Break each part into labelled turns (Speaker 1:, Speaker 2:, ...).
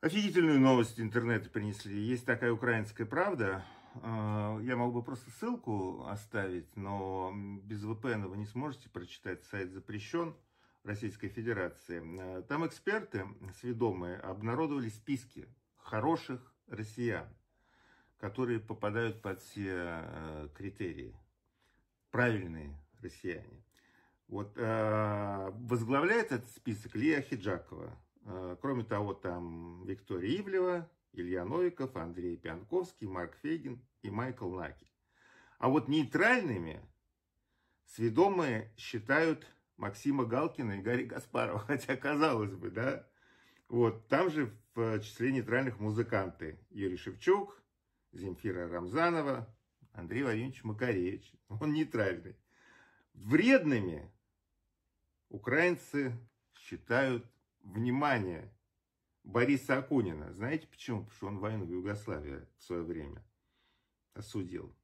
Speaker 1: Офигительную новость интернета принесли. Есть такая «Украинская правда». Я могу бы просто ссылку оставить, но без VPN вы не сможете прочитать. Сайт запрещен в Российской Федерации. Там эксперты сведомые обнародовали списки хороших россиян, которые попадают под все критерии. Правильные россияне. Вот, возглавляет этот список Лия Ахеджакова. Кроме того, там Виктория Ивлева, Илья Новиков, Андрей Пьянковский, Марк Фейгин и Майкл Наки. А вот нейтральными сведомые считают Максима Галкина и Гарри Каспарова. Хотя, казалось бы, да. Вот, там же в числе нейтральных музыканты Юрий Шевчук, Земфира Рамзанова, Андрей Владимирович Макаревич. Он нейтральный. Вредными украинцы считают, внимание, Бориса Акунина. Знаете почему? Потому что он войну в Югославии в свое время осудил.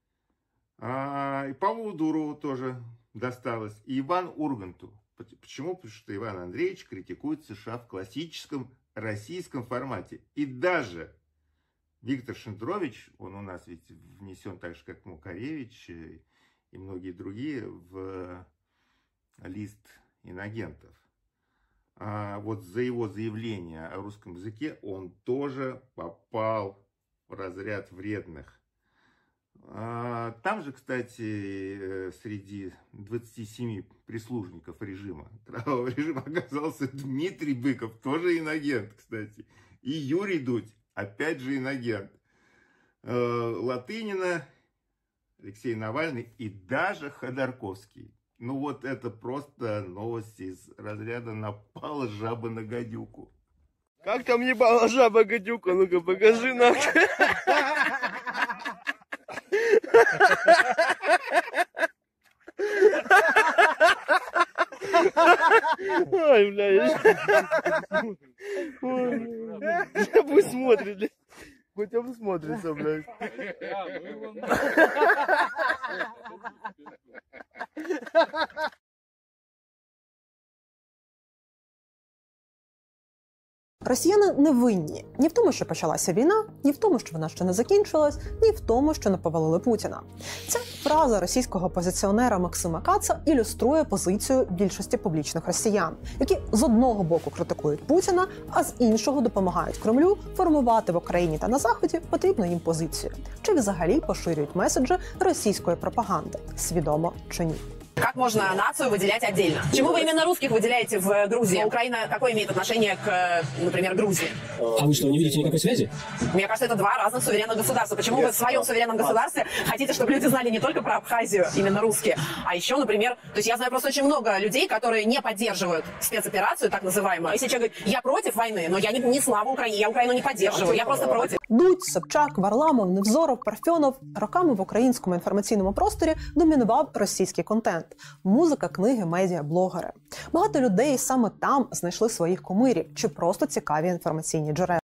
Speaker 1: И Павлу Дурову тоже досталось. И Ивану Урганту. Почему? Потому что Иван Андреевич критикует США в классическом российском формате. И даже Виктор Шендерович, он у нас ведь внесен так же, как Макаревич и многие другие, в лист инагентов. Вот за его заявление о русском языке он тоже попал в разряд вредных. Там же, кстати, среди 27 прислужников режима, кровавого режима, оказался Дмитрий Быков, тоже инагент, кстати. И Юрий Дудь, опять же инагент. Латынина, Алексей Навальный и даже Ходорковский. Ну вот это просто новости из разряда «напала жаба на гадюку».
Speaker 2: Как там ебала жаба гадюка? Ну-ка покажи нам. Ой, блядь. Пусть смотрит, блядь. Хоть он смотрится, блядь.
Speaker 3: Росіяни не винні ні в тому, що почалася війна, ні в тому, що вона ще не закінчилась, ні в тому, що не повалили Путіна. Ця фраза російського опозиціонера Максима Каца ілюструє позицію більшості публічних росіян, які з одного боку критикують Путіна, а з іншого допомагають Кремлю формувати в Україні та на Заході потрібну їм позицію. Чи взагалі поширюють меседжі російської пропаганди, свідомо чи ні.
Speaker 4: Как можно нацию выделять отдельно? Почему вы именно русских выделяете в Грузии? А Украина какое имеет отношение к, например, Грузии?
Speaker 5: А вы что, не видите никакой связи?
Speaker 4: Мне кажется, это два разных суверенных государства. Почему вы в своем суверенном государстве хотите, чтобы люди знали не только про Абхазию, именно русские, а еще, например, то есть я знаю просто очень много людей, которые не поддерживают спецоперацию, так называемую. Если человек говорит, я против войны, но я не слава Украине, я Украину не поддерживаю, я просто против.
Speaker 3: Дудь, Собчак, Варламов, Невзоров, Парфьонов – роками в українському інформаційному просторі домінував російський контент – музика, книги, медіа, блогери. Багато людей саме там знайшли своїх кумирів чи просто цікаві інформаційні джерела.